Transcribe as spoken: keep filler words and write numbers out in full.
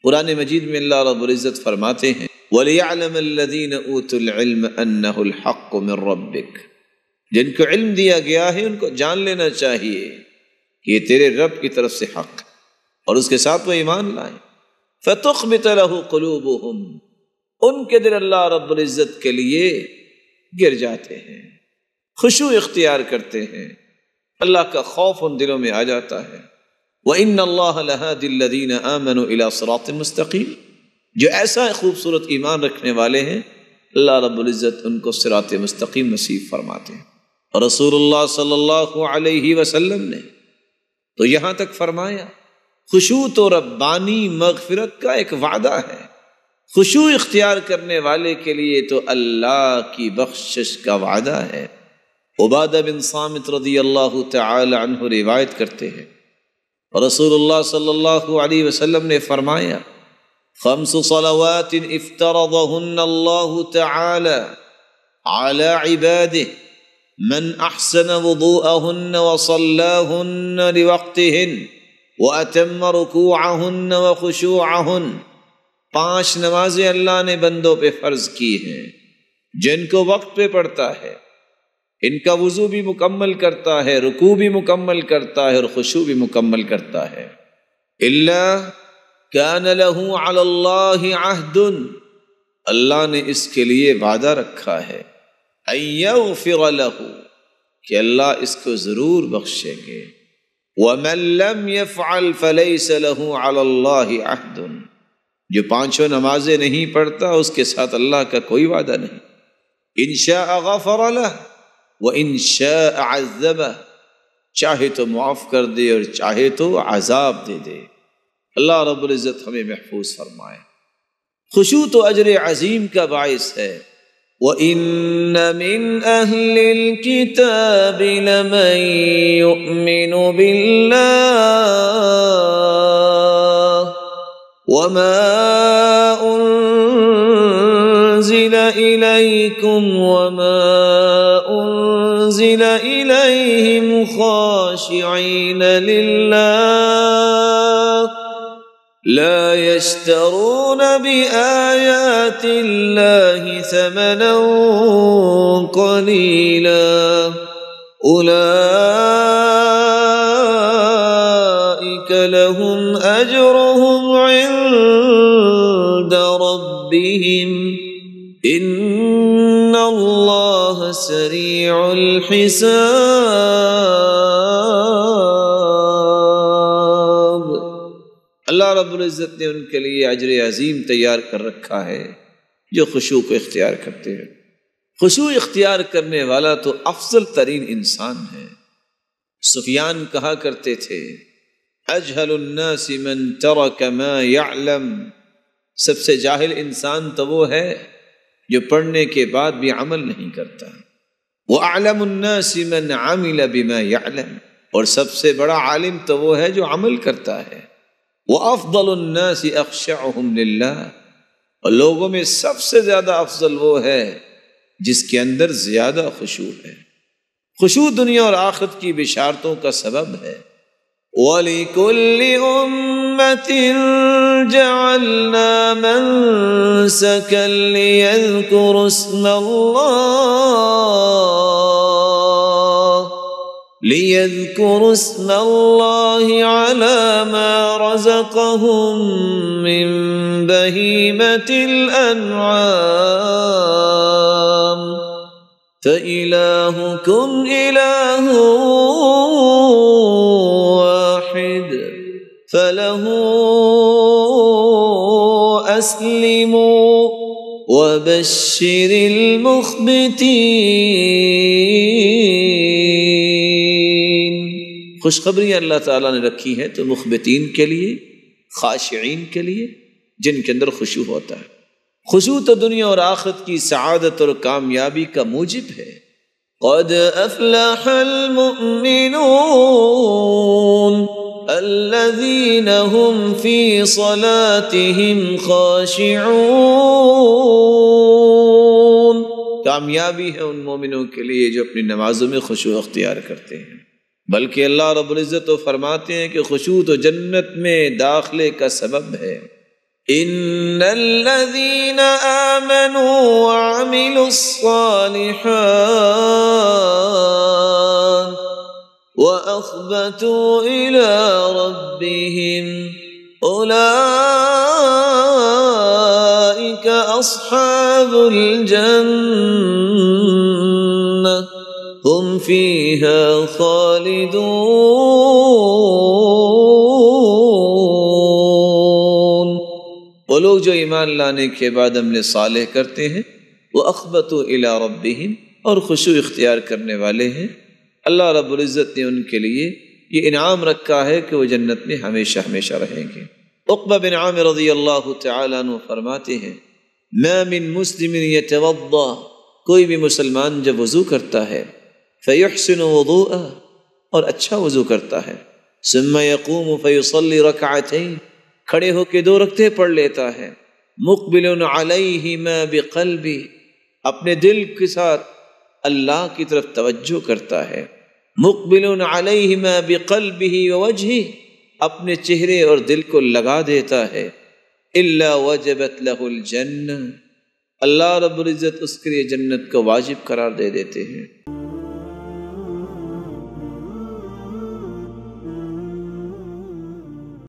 قرآن مجید میں اللہ رب العزت فرماتے ہیں وَلِيَعْلَمَ الَّذِينَ أُوتُوا الْعِلْمَ أَنَّهُ الْحَقُّ مِنْ رَبِّكَ، جن کو علم دیا گیا ہے ان کو جان لینا چاہیے کہ یہ تیرے رب کی طرف سے حق ہے، اور اس کے ساتھ وہ ایمان لائیں۔ فَتُخْبِتَ لَهُ قُلُوبُهُمْ، ان کے دل اللہ رب العزت کے لیے گر جاتے ہیں، خشوع اختیار کرتے ہیں، اللہ کا خوف ان دلوں میں آ جاتا ہے۔ وَإِنَّ اللَّهَ لَهَادِ الَّذِينَ آمَنُوا إِلَىٰ صِرَاطٍ مُسْتَقِيمٍ، جو ایسا خوبصورت ایمان رکھنے والے ہیں اللہ رب العزت ان کو صراط مستقیم نصیب فرماتے ہیں۔ اور رسول اللہ صلی اللہ علیہ وسلم نے تو یہاں تک فرمایا خشوع تو ربانی مغفرت کا ایک وعدہ ہے، خشوع اختیار کرنے والے کے لیے تو اللہ کی بخشش کا وعدہ ہے۔ عبادہ بن صامت رضی اللہ تعالی عنہ روایت کرتے ہیں اور رسول اللہ صلی اللہ علیہ وسلم نے فرمایا خمس صلوات افترضهن اللہ تعالی على عباده من احسن وضوءهن وصلاهن لوقتهن واتم رکوعهن وخشوعهن، پانچ نمازیں اللہ نے بندوں پہ فرض کی ہیں جن کو وقت پہ پڑھتا ہے، ان کا وضو بھی مکمل کرتا ہے، رکوع بھی مکمل کرتا ہے اور خشوع بھی مکمل کرتا ہے۔ اللہ کان لہ علی اللہ عہد، اللہ نے اس کے لیے وعدہ رکھا ہے ان یغفر لہ، کہ اللہ اس کو ضرور بخشیں گے۔ ومن لم يفعل فلیس لہ علی اللہ عہد، جو پانچوں نمازیں نہیں پڑھتا اس کے ساتھ اللہ کا کوئی وعدہ نہیں۔ ان شاء غفر لہ وَإِن شَاءَ عَذَّبَهُ، چاہے تو معاف کر دے اور چاہے تو عذاب دے دے۔ اللہ رب العزت ہمیں محفوظ فرمائے۔ خشوع تو اجر عظیم کا باعث ہے۔ وَإِنَّ مِنْ أَهْلِ الْكِتَابِ لَمَن يُؤْمِنُ بِاللَّهِ وَمَا أُنزِلَ إِلَيْكُمْ وَمَا أُنزِلَ إِلَيْهِمْ خَاشِعِينَ لِلَّهِ لَا يَشْتَرُونَ بِآيَاتِ اللَّهِ ثَمَنًا قَلِيلًا أُولَئِكَ لَهُمْ أَجْرُهُمْ عِندَ رَبِّهِمْ إِنَّ اللَّهَ سَرِيعُ الحساب۔ اللہ رب العزت نے ان کے لیے اجر عظیم تیار کر رکھا ہے جو خشوع کو اختیار کرتے ہیں۔ خشوع اختیار کرنے والا تو افضل ترین انسان ہے۔ سفیان کہا کرتے تھے اجہل الناس من ترک ما يعلم، سب سے جاہل انسان تو وہ ہے جو پڑھنے کے بعد بھی عمل نہیں کرتا۔ وَأَعْلَمُ النَّاسِ مَنْ عَمِلَ بِمَا يَعْلَمُ، اور سب سے بڑا عالم تو وہ ہے جو عمل کرتا ہے۔ وَأَفْضَلُ النَّاسِ أَخْشَعُهُمْ لِلَّهِ، اور لوگوں میں سب سے زیادہ افضل وہ ہے جس کے اندر زیادہ خشوع ہے۔ خشوع دنیا اور آخرت کی بشارتوں کا سبب ہے۔ وَلِكُلِّ أُمَّةٍ جَعَلْنَا مَنسَكًا لِيَذْكُرُوا اسْمَ اللَّهِ لِيَذْكُرُوا اسْمَ اللَّهِ عَلَى مَا رَزَقَهُم مِّن بَهِيمَةِ الْأَنْعَامِ فَإِلَٰهُكُمْ إِلَٰهٌ وَاحِدٌ فَلَهُ أَسْلِمُوا وَبَشِّرِ الْمُخْبِتِينَ۔ خوشخبری اللہ تعالیٰ نے رکھی ہے تو مخبتین کے لیے، خاشعین کے لیے، جن کے اندر خشوع ہوتا ہے۔ خشوع تو دنیا اور آخرت کی سعادت اور کامیابی کا موجب ہے۔ قد افلح المؤمنون الذين هم في صلاتهم خاشعون، کامیابی ہے ان مومنوں کے لیے جو اپنی نمازوں میں خشوع اختیار کرتے ہیں۔ بلکہ اللہ رب العزت تو فرماتے ہیں کہ خشوع تو جنت میں داخلے کا سبب ہے۔ ان الذين آمنوا وعملوا الصالحات وأخبتوا إلى ربهم أولئك أصحاب الجنة هم فيها خالدون۔ وہ لوگ جو ایمان لانے کے بعد عمل صالح کرتے ہیں، وہ اخبتوا الی ربہم، اور خشوع اختیار کرنے والے ہیں، اللہ رب العزت نے ان کے لیے یہ انعام رکھا ہے کہ وہ جنت میں ہمیشہ ہمیشہ رہیں گے۔ عقبہ بن عامر رضی اللہ تعالیٰ عنہ فرماتے ہیں ما من مسلم یتوضا، کوئی بھی مسلمان جب وضو کرتا ہے فیحسن وضوءہ، اور اچھا وضو کرتا ہے، ثم یقوم فیصلی رکعتین، کھڑے ہو کے دو رکعتیں پڑھ لیتا ہے، مقبل علیہما بقلبی، اپنے دل کے ساتھ اللہ کی طرف توجہ کرتا ہے، مقبل علیہما بقلبہ ووجہہ، اپنے چہرے اور دل کو لگا دیتا ہے، الا وجبت لہ الجنہ، اللہ رب العزت اس کے لیے جنت کو واجب قرار دے دیتے ہیں۔